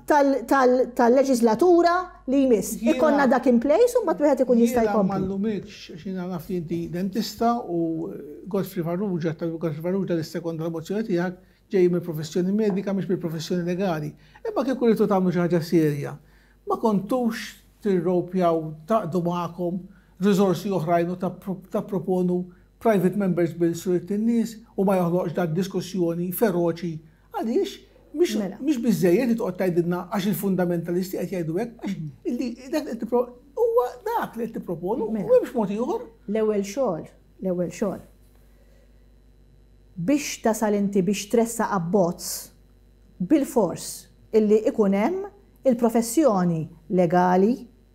tal-leġislatura li jmiss. Ikonna dak in place u mat wieħed ikun jista' jkompli. Jiena m'għallumekx għax jiena naf li inti dentista u Godfrey Farrugia tal-Godfrey Farrugia l-sekonda mozzjoni tiegħek ġej mill-professjoni medika mhux mill-professjoni legali. Imma kieku rridu tagħmlu xi ħaġa serja. Ma kontux tirropjaw taqdu magħkom riżorsi oħrajn u tapproponu private members bills u in-nies u ma joħloqx dak diskussjoni feroċi. Għaliex mhix biżżejjed li toqgħod tgħidilna għax il-fundamentalisti qed jgħidu hekk għax illi dak huwa huwa dak li tipproponu, u biex mod ieħor. L-ewwel xogħol, l-ewwel xogħol. Biex tasal inti biex tressa abbozz bil-fors illi ikun hemm il-professjoni legali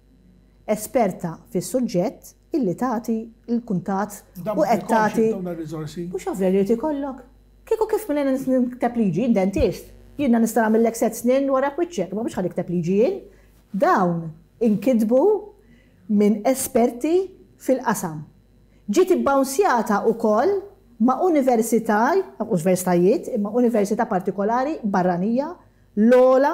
esperta fis-suġġett illi tagħti l-kuntat u qed tagħti. Mhux ovvja li tikollok. Kieku kif minn nikteb liġi, dentist, jiena nista' nagħmellek set snin wara kwiċċek, ma biex ħalikteb liġi jien. Dawn inkitbu minn esperti fil-qasam. Ġiet ibbawnsjata wkoll ma' università, universitajiet, imma università partikolari barranija, l-ola,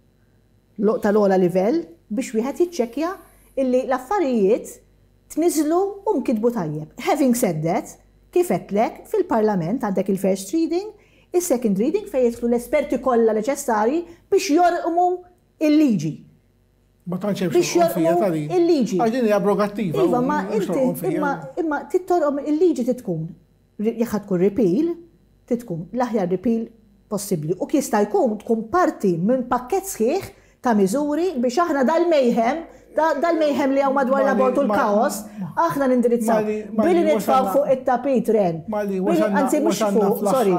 tal-ola livell, biex wieħed jiċċekkja illi l-affarijiet tniżlu u mkitbu tajjeb. Having said that, kif qedlek fil-Parlament għandek il-first reading, il-second reading fejn jidħlu l-esperti kollha neċessarji biex jorqmu il-liġi. Ma tantx hemm xogħol il-liġi. Għax din hija abrogattiva. Iva, ma inti imma imma tittorqom il-liġi titkun jekk tkun repeal, titkun l-aħjar repeal possibbli. U jista' jkun tkun parti minn pakkett sħiħ ta' miżuri biex aħna dal-mejhem, dal-mejhem li hawn madwar l-abort u l-kaos, aħna nindirizzaw. Billi nitfaw fuq it-tapit ren. Anzi mhux fuq, sorry,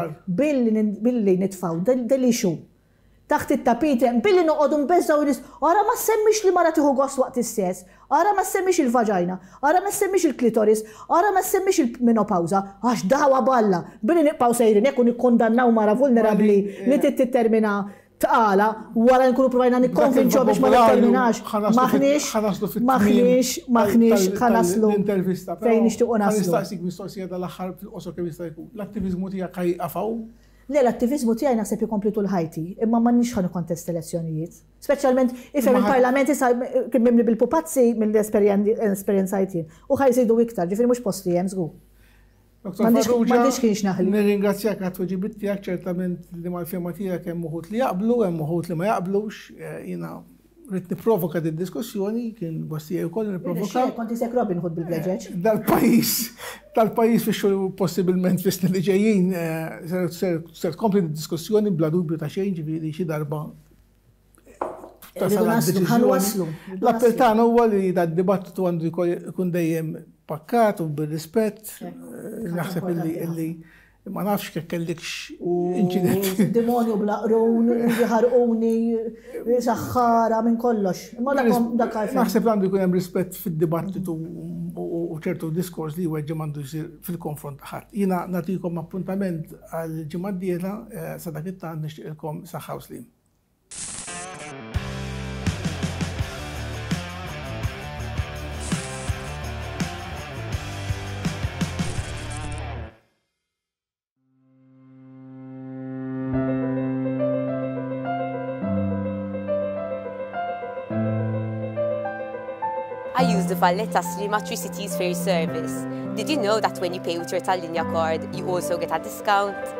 billi nitfaw dal-ixu. Taħt it-tapit ren, billi noqogħdu nbeżżaw nis, ara ma semmix li mara tieħu gost waqt is-sess, ara ma semmix il-vaġajna, ara ma semmix il-klitoris, ara ma semmix il-menopawza, għax dawa balla, billi niqpaw sejrin hekk u nikkondannaw mara vulnerabbli li tittermina tqala wara nkunu provajna nikkonvinċu biex ma nitterminax. Maħniex, maħniex, maħniex ħanaslu fejn nixtiequ naslu. Nistaqsik mistoqsija dal-aħħar fil-qosor kemm jista' jkun. L-attiviżmu tiegħek ħajqafaw? Le, l-attivizmu tiegħi naħseb ikompli tul ħajti, imma m'għandniex ħa nikkontest elezzjonijiet. Speċjalment ifhem il-Parlament issa kien mimli bil-pupazzi mill-esperjenzajt jien. U ħajżidu iktar, ġifieri mhux posti hemm żgur. M'għandix kienx naħli. Nirringrazzjak għat-tweġibiet tiegħek ċertament li mal-firma tiegħek hemm uħud li jaqblu, hemm uħud li ma jaqblux. Jiena rrid nipprovoka din diskussjoni, kien bosti wkoll nipprovoka. Konti sek Robin Hood bil-pleġeġ. Dal-pajjiż, tal-pajjiż fix xogħol possibilment fis-snin li ġejjin se tkompli diskussjoni bla dubju ta' xejn ġifieri xi darba. L-appell tagħna huwa li dad-dibattitu għandu jkun dejjem pakkat u bir-rispett. Naħseb illi ma nafx kif kellikx inċident. Demonju blaqrun, ħarquni, saħħara minn kollox. Naħseb għandu jkun hemm rispett fid-dibattitu u ċertu diskors li weġġa għandu jsir fil-konfront ħadd. Jiena nagħtikom appuntament għal ġimgħa d-dieħla sa dak it-tant nixtieqilkom saħħa u slim. I use the Valletta Slima Three Cities Ferry service. Did you know that when you pay with your Tallinja card, you also get a discount?